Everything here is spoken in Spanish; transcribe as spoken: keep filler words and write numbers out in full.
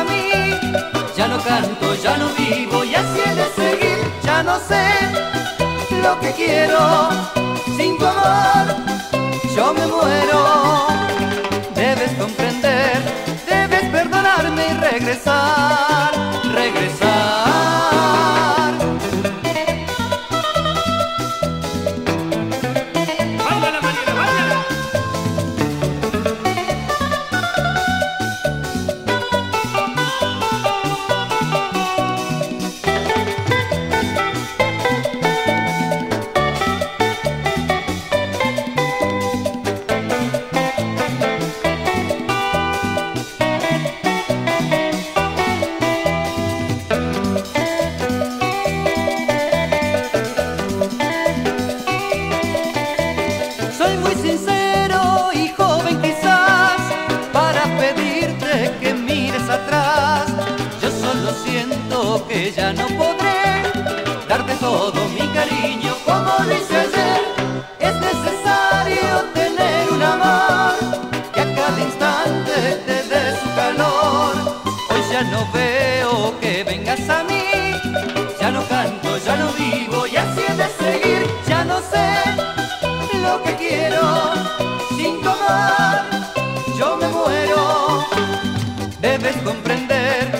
mí. Ya no canto, ya no vivo y así he de seguir. Ya no sé lo que quiero, sin tu amor yo me muero. Debes comprender, debes perdonarme y regresar, regresar. ¡Báilala, Mariela, báilala! Soy muy sincero y joven quizás para pedirte que mires atrás. Yo solo siento que ya no podré darte todo mi cariño como lo hice ayer. Es necesario tener un amor que a cada instante te dé su calor. Hoy ya no veo que vengas a mí, ya no canto, ya no vivo y así he de seguir. Ya no sé lo que quiero, sin tu amor yo me muero. Debes comprender,